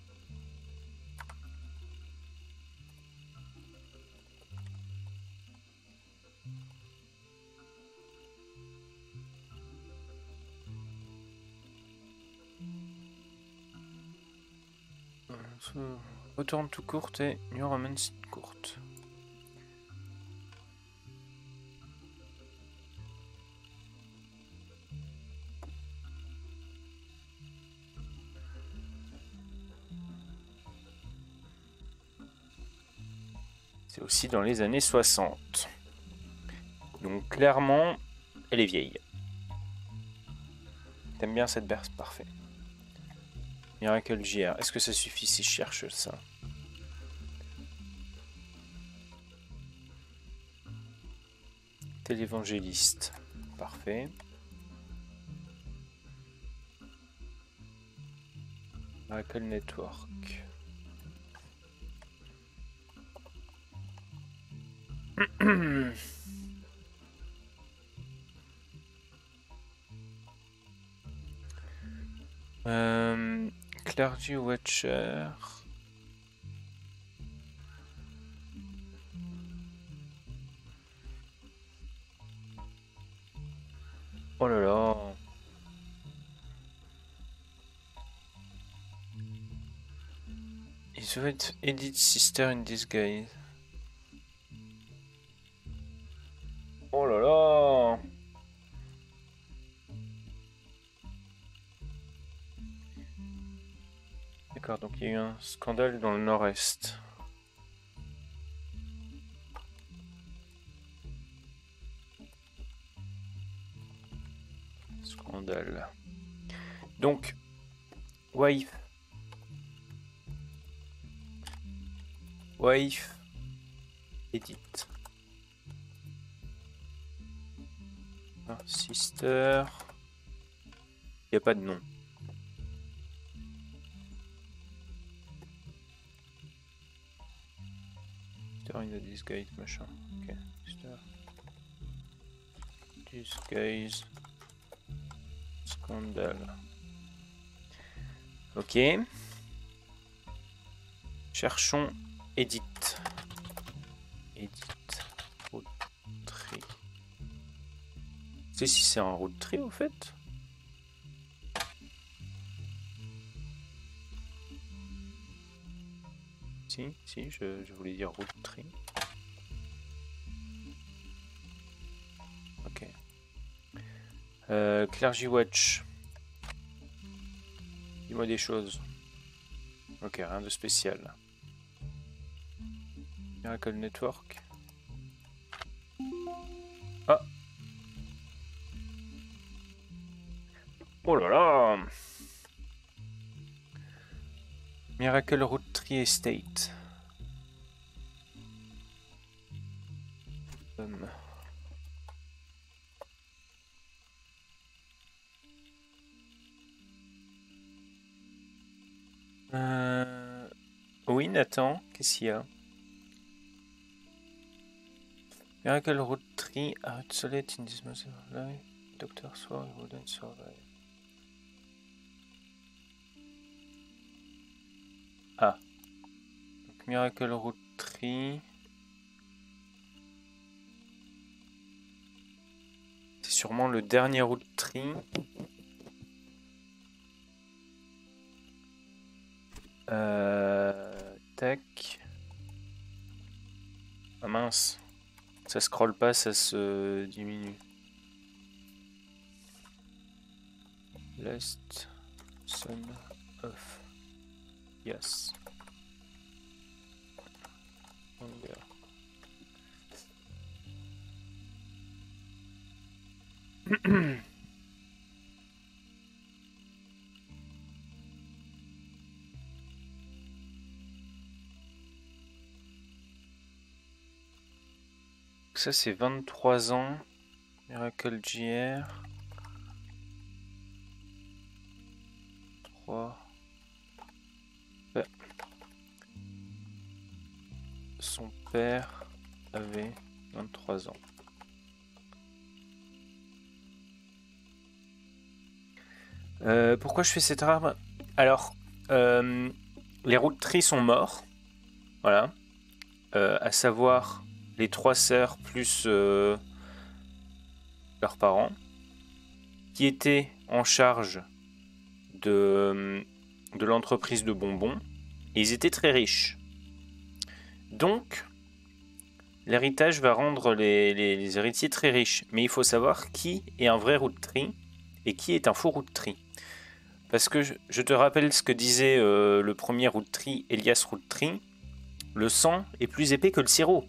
So, retourne tout courte et New Romance courte. C'est aussi dans les années soixante. Donc clairement, elle est vieille. T'aimes bien cette berce? Parfait. Miracle J R. Est-ce que ça suffit si je cherche ça? Télévangéliste. Parfait. Miracle Network. euh, Clergy Watcher. Oh là là. Is it Edith Sister in Disguise? Oh là là. D'accord, donc il y a eu un scandale dans le nord-est. Scandale. Donc, wife. Wife. Edit. Ah, sister. Il n'y a pas de nom. Sister in the disguise, machin. Ok. Sister. Disguise. Scandale. Ok. Cherchons Edit. Edit. Road tree. Tu sais si c'est un road tree au fait? Si, si, je, je voulais dire road tree. Ok. Euh, Clergy Watch. Dis-moi des choses. Ok, rien de spécial. Miracle Network. Ah. Oh là là. Miracle Road Tree Estate. Um. Euh... Oui, Nathan, qu'est-ce qu'il y a? Miracle Road Tree obsolete in this massive life. Doctor swore he wouldn't survive. Ah. Donc, Miracle Road Tree. C'est sûrement le dernier Road Tree. Euh... Tac. Ah mince. Ça scrolle pas, ça se diminue. Last son of yes. Hunger. Ça c'est vingt-trois ans. Miracle J R. trois. Ouais. Son père avait vingt-trois ans. Euh, pourquoi je fais cette arme? Alors, euh, les road trees sont morts. Voilà. Euh, à savoir les trois sœurs plus euh, leurs parents, qui étaient en charge de, de l'entreprise de bonbons. Et ils étaient très riches. Donc, l'héritage va rendre les, les, les héritiers très riches. Mais il faut savoir qui est un vrai road tree et qui est un faux road tree. Parce que je, je te rappelle ce que disait euh, le premier road tree, Elias Road Tree. Le sang est plus épais que le sirop.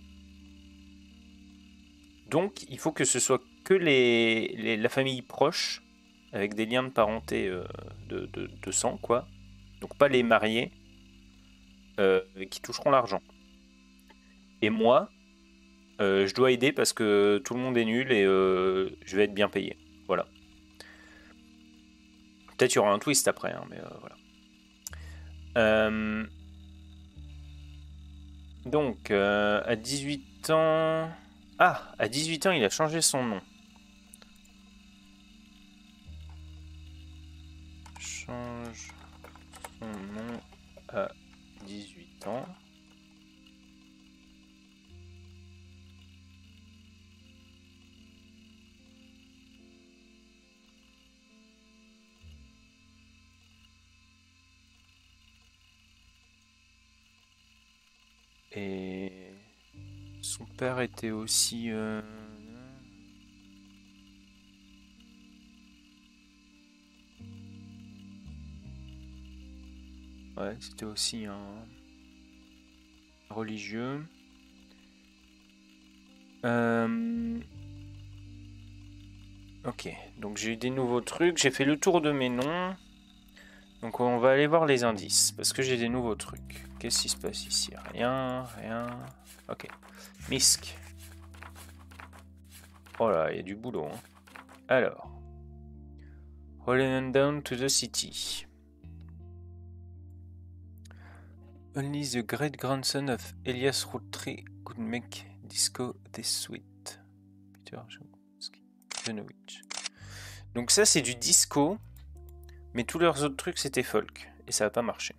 Donc, il faut que ce soit que les, les, la famille proche, avec des liens de parenté euh, de, de, de sang, quoi. Donc, pas les mariés, euh, qui toucheront l'argent. Et moi, euh, je dois aider parce que tout le monde est nul et euh, je vais être bien payé. Voilà. Peut-être qu'il y aura un twist après, hein, mais euh, voilà. Euh... Donc, euh, à dix-huit ans... Ah, à dix-huit ans, il a changé son nom. Change son nom à dix-huit ans. Et son père était aussi... Euh... Ouais, c'était aussi un religieux. Euh... Ok, donc j'ai eu des nouveaux trucs. J'ai fait le tour de mes noms. Donc on va aller voir les indices, parce que j'ai des nouveaux trucs. Qu'est-ce qui se passe ici? Rien, rien... Ok. Misk. Oh là, il y a du boulot. Hein. Alors. Rolling down to the city. Only the great grandson of Elias Roottree could make disco this sweet. Peter Jonovich. Donc ça c'est du disco, mais tous leurs autres trucs c'était folk, et ça n'a pas marché.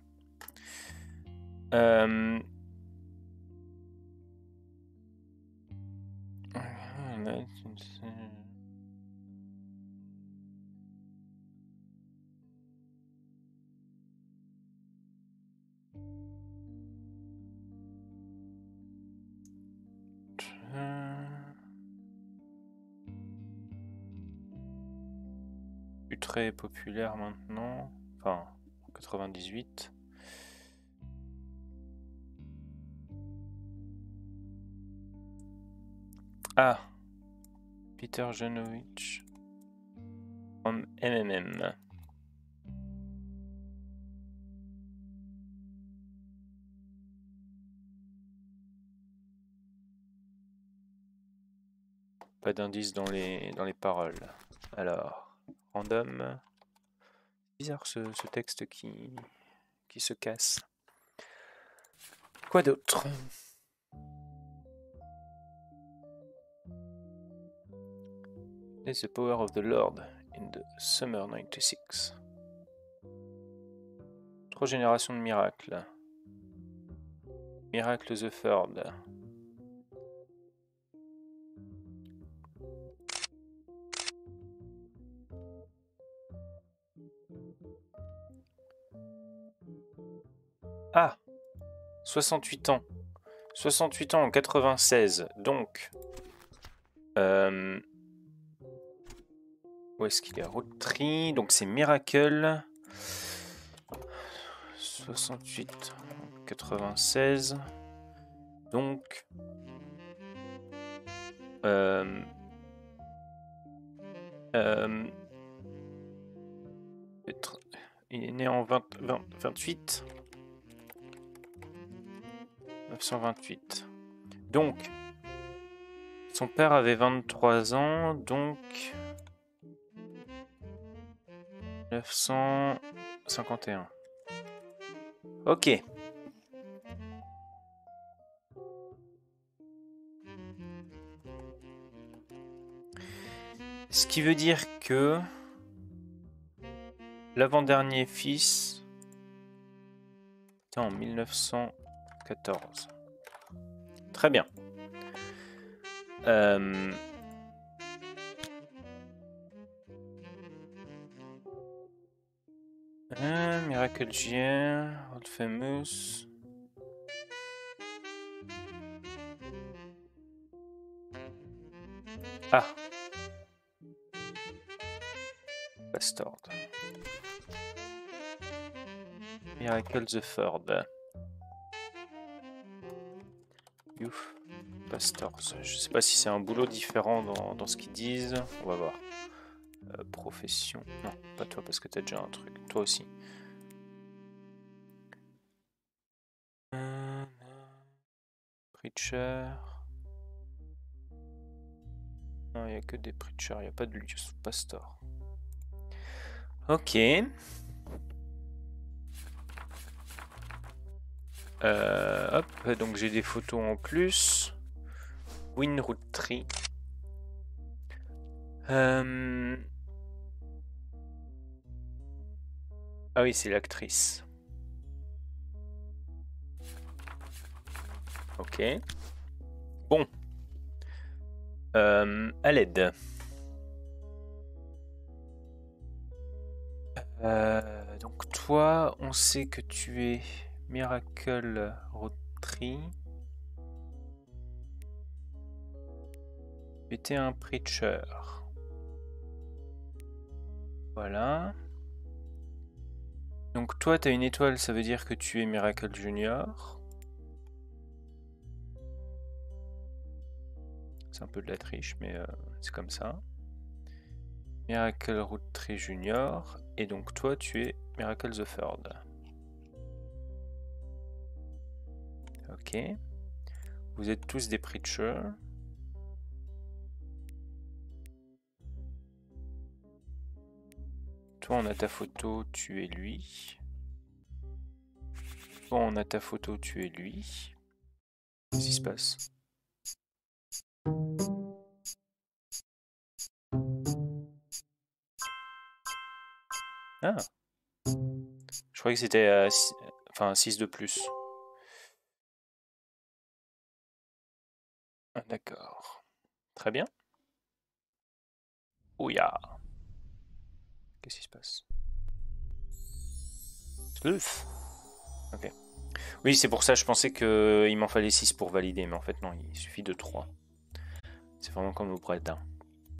Euh... Plus très populaire maintenant, enfin en quatre-vingt-dix-huit. Ah, Peter Jonovich from M M M. Pas d'indice dans les dans les paroles. Alors, random. Bizarre ce, ce texte qui qui se casse. Quoi d'autre? It's the power of the Lord in the summer ninety-six. Trois générations de miracles. Miracle the Third. Ah, soixante-huit ans. soixante-huit ans en quatre-vingt-seize. Donc, euh, où est-ce qu'il est? Roottree. Donc c'est Miracle. soixante-huit en quatre-vingt-seize. Donc, euh, euh, il est né en vingt, vingt, vingt-huit. neuf cent vingt-huit. Donc, son père avait vingt-trois ans, donc neuf cent cinquante et un. Ok. Ce qui veut dire que l'avant-dernier fils était en mille neuf cent quatorze. Très bien. Euh... Ah, Miracle J R, Old Famous. Ah. Bastard. Miracle the Third. Youth Pastors. Je sais pas si c'est un boulot différent dans, dans ce qu'ils disent. On va voir. Euh, profession. Non, pas toi parce que t'as déjà un truc. Toi aussi. Euh, preacher. Non, il n'y a que des preachers. Il n'y a pas de Youth Pastor. Ok. Euh, hop, donc j'ai des photos en plus. Win Roottree. Euh... Ah oui, c'est l'actrice. Ok. Bon. Euh, à l'aide. Euh, donc toi, on sait que tu es Miracle Roottree. Tu étais un preacher. Voilà. Donc toi, tu as une étoile, ça veut dire que tu es Miracle Junior. C'est un peu de la triche, mais euh, c'est comme ça. Miracle Roottree Junior. Et donc toi, tu es Miracle the Third. Ok. Vous êtes tous des preachers. Toi, on a ta photo, tu es lui. Toi, on a ta photo, tu es lui. Qu'est-ce qui se passe? Ah. Je croyais que c'était euh, enfin six de plus. D'accord. Très bien. Ouya. Qu'est-ce qui se passe? Sleuth. Ok. Oui, c'est pour ça, je pensais qu'il m'en fallait six pour valider, mais en fait non, il suffit de trois. C'est vraiment comme au Bredin.